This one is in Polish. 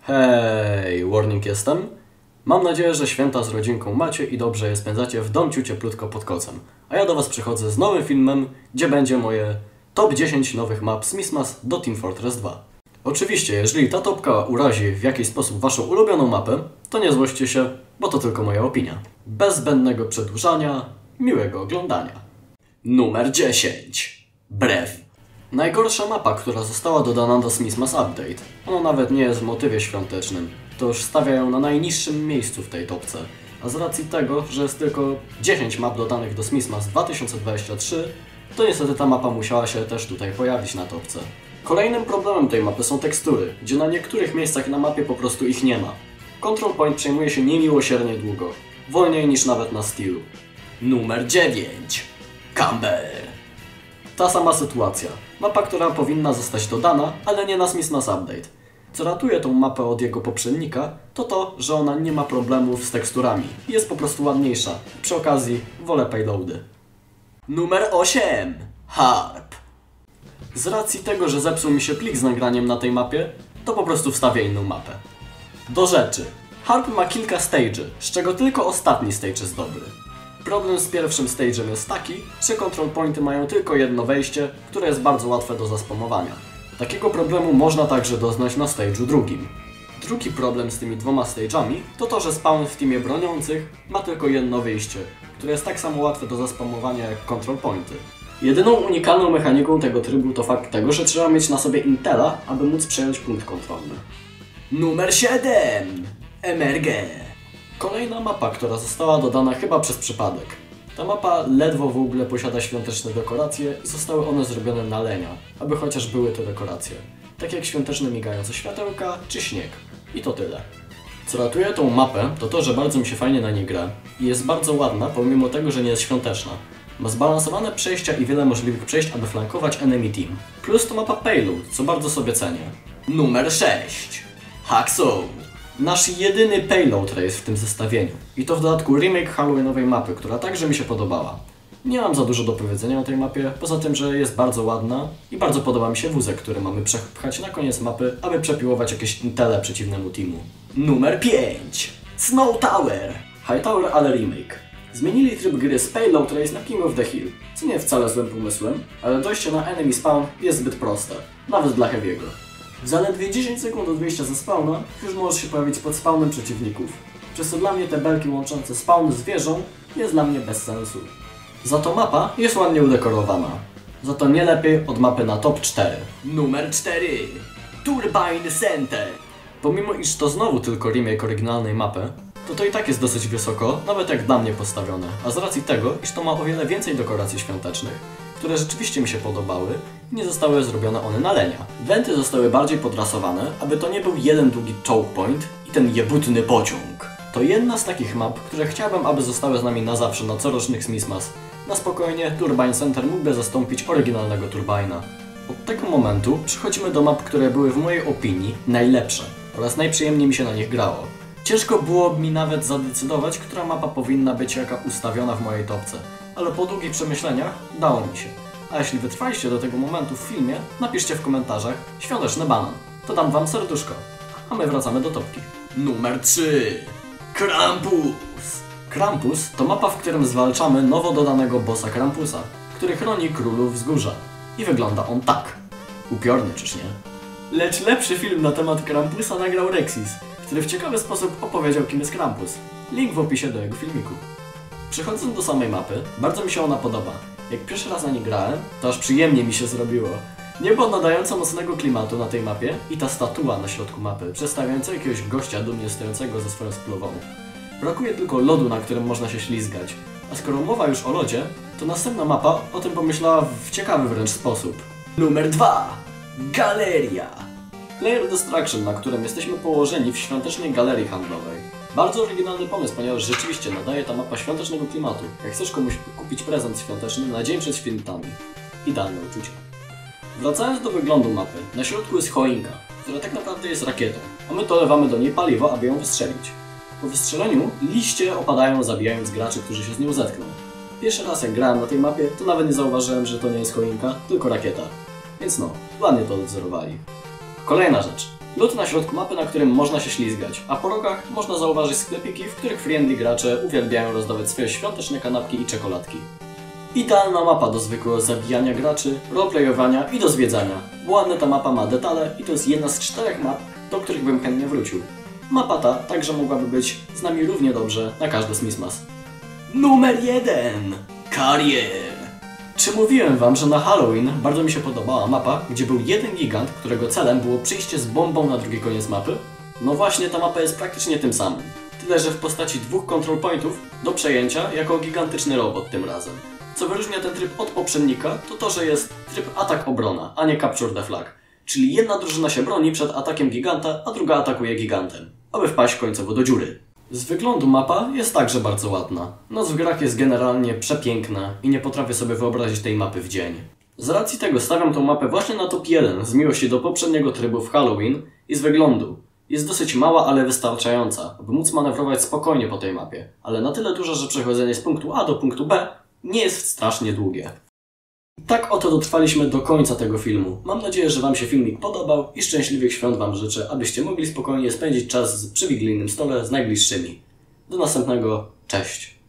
Hej, Warning jestem. Mam nadzieję, że święta z rodzinką macie i dobrze je spędzacie w domciu cieplutko pod kocem. A ja do was przychodzę z nowym filmem, gdzie będzie moje top 10 nowych map z Mismas do Team Fortress 2. Oczywiście, jeżeli ta topka urazi w jakiś sposób waszą ulubioną mapę, to nie złośćcie się, bo to tylko moja opinia. Bez zbędnego przedłużania, miłego oglądania. Numer 10. Brew. Najgorsza mapa, która została dodana do Mismas Update. Ona nawet nie jest w motywie świątecznym. To już stawia ją na najniższym miejscu w tej topce. A z racji tego, że jest tylko 10 map dodanych do Mismas 2023, to niestety ta mapa musiała się też tutaj pojawić na topce. Kolejnym problemem tej mapy są tekstury, gdzie na niektórych miejscach na mapie po prostu ich nie ma. Control Point przejmuje się niemiłosiernie długo. Wolniej niż nawet na Steelu. Numer 9. Camber. Ta sama sytuacja. Mapa, która powinna zostać dodana, ale nie na Mismas Update. Co ratuje tą mapę od jego poprzednika, to to, że ona nie ma problemów z teksturami. Jest po prostu ładniejsza. Przy okazji wolę payloady. Numer 8. Harp. Z racji tego, że zepsuł mi się plik z nagraniem na tej mapie, to po prostu wstawię inną mapę. Do rzeczy. Harp ma kilka stage'y, z czego tylko ostatni stage jest dobry. Problem z pierwszym stage'em jest taki, że control pointy mają tylko jedno wejście, które jest bardzo łatwe do zaspamowania. Takiego problemu można także doznać na stage'u drugim. Drugi problem z tymi dwoma stage'ami to to, że spawn w teamie broniących ma tylko jedno wyjście, które jest tak samo łatwe do zaspamowania jak control pointy. Jedyną unikalną mechaniką tego trybu to fakt tego, że trzeba mieć na sobie Intela, aby móc przejąć punkt kontrolny. Numer 7. MRG. Kolejna mapa, która została dodana chyba przez przypadek. Ta mapa ledwo w ogóle posiada świąteczne dekoracje i zostały one zrobione na lenia, aby chociaż były to dekoracje. Tak jak świąteczne migające światełka czy śnieg. I to tyle. Co ratuje tą mapę, to to, że bardzo mi się fajnie na niej gra i jest bardzo ładna, pomimo tego, że nie jest świąteczna. Ma zbalansowane przejścia i wiele możliwych przejść, aby flankować enemy team. Plus to mapa payload, co bardzo sobie cenię. Numer 6. Hacksaw. Nasz jedyny payload race w tym zestawieniu. I to w dodatku remake Halloweenowej mapy, która także mi się podobała. Nie mam za dużo do powiedzenia o tej mapie, poza tym, że jest bardzo ładna i bardzo podoba mi się wózek, który mamy przepchać na koniec mapy, aby przepiłować jakieś intele przeciwnemu teamu. Numer 5. Snow Tower. Hightower, ale remake. Zmienili tryb gry z Payload Race na King of the Hill, co nie wcale złym pomysłem, ale dojście na enemy spawn jest zbyt proste, nawet dla Heavy'ego. W zaledwie 10 sekund od wyjścia ze spawna już możesz się pojawić pod spawnem przeciwników, przez co dla mnie te belki łączące spawn z wieżą jest dla mnie bez sensu. Za to mapa jest ładnie udekorowana, za to nie lepiej od mapy na top 4. Numer 4. Turbine Center. Pomimo iż to znowu tylko remake oryginalnej mapy, to i tak jest dosyć wysoko, nawet jak dla mnie postawione, a z racji tego, iż to ma o wiele więcej dekoracji świątecznych, które rzeczywiście mi się podobały i nie zostały zrobione one na lenia. Wenty zostały bardziej podrasowane, aby to nie był jeden długi choke point i ten jebutny pociąg. To jedna z takich map, które chciałbym, aby zostały z nami na zawsze na corocznych Mismas. Na spokojnie Turbine Center mógłby zastąpić oryginalnego Turbina. Od tego momentu przechodzimy do map, które były w mojej opinii najlepsze oraz najprzyjemniej mi się na nich grało. Ciężko byłoby mi nawet zadecydować, która mapa powinna być jaka ustawiona w mojej topce, ale po długich przemyśleniach dało mi się. A jeśli wytrwaliście do tego momentu w filmie, napiszcie w komentarzach świąteczny banan. To dam wam serduszko. A my wracamy do topki. Numer 3. Krampus. Krampus to mapa, w którym zwalczamy nowo dodanego bossa Krampusa, który chroni królów wzgórza. I wygląda on tak. Upiornie, czyż nie? Lecz lepszy film na temat Krampusa nagrał Rexis, który w ciekawy sposób opowiedział, kim jest Krampus. Link w opisie do jego filmiku. Przechodząc do samej mapy, bardzo mi się ona podoba. Jak pierwszy raz na niej grałem, to aż przyjemnie mi się zrobiło. Niebo nadające mocnego klimatu na tej mapie i ta statua na środku mapy, przedstawiająca jakiegoś gościa dumnie stojącego ze swoją spluwą. Brakuje tylko lodu, na którym można się ślizgać. A skoro mowa już o lodzie, to następna mapa o tym pomyślała w ciekawy wręcz sposób. Numer 2. Galeria. Layer Destruction, na którym jesteśmy położeni w świątecznej galerii handlowej. Bardzo oryginalny pomysł, ponieważ rzeczywiście nadaje ta mapa świątecznego klimatu. Jak chcesz komuś kupić prezent świąteczny na dzień przed świętami. Idealne uczucie. Wracając do wyglądu mapy, na środku jest choinka, która tak naprawdę jest rakietą, a my dolewamy do niej paliwo, aby ją wystrzelić. Po wystrzeleniu liście opadają, zabijając graczy, którzy się z nią zetkną. Pierwszy raz jak grałem na tej mapie, to nawet nie zauważyłem, że to nie jest choinka, tylko rakieta. Więc no, ładnie to odzorowali. Kolejna rzecz. Lód na środku mapy, na którym można się ślizgać, a po rogach można zauważyć sklepiki, w których friendly gracze uwielbiają rozdawać swoje świąteczne kanapki i czekoladki. Idealna mapa do zwykłego zabijania graczy, roleplayowania i do zwiedzania, bo ładna ta mapa ma detale i to jest jedna z 4 map, do których bym chętnie wrócił. Mapa ta także mogłaby być z nami równie dobrze na każdy Smithmas. Numer 1. Karier. Czy mówiłem wam, że na Halloween bardzo mi się podobała mapa, gdzie był jeden gigant, którego celem było przyjście z bombą na drugi koniec mapy? No właśnie, ta mapa jest praktycznie tym samym. Tyle, że w postaci 2 control pointów do przejęcia jako gigantyczny robot tym razem. Co wyróżnia ten tryb od poprzednika, to to, że jest tryb atak-obrona, a nie capture the flag. Czyli jedna drużyna się broni przed atakiem giganta, a druga atakuje gigantem, aby wpaść końcowo do dziury. Z wyglądu mapa jest także bardzo ładna. Noc w grach jest generalnie przepiękna i nie potrafię sobie wyobrazić tej mapy w dzień. Z racji tego stawiam tą mapę właśnie na top 1 z miłości do poprzedniego trybu w Halloween i z wyglądu. Jest dosyć mała, ale wystarczająca, aby móc manewrować spokojnie po tej mapie, ale na tyle duża, że przechodzenie z punktu A do punktu B nie jest strasznie długie. Tak oto dotrwaliśmy do końca tego filmu. Mam nadzieję, że wam się filmik podobał i szczęśliwych świąt wam życzę, abyście mogli spokojnie spędzić czas przy wigilijnym stole z najbliższymi. Do następnego, cześć!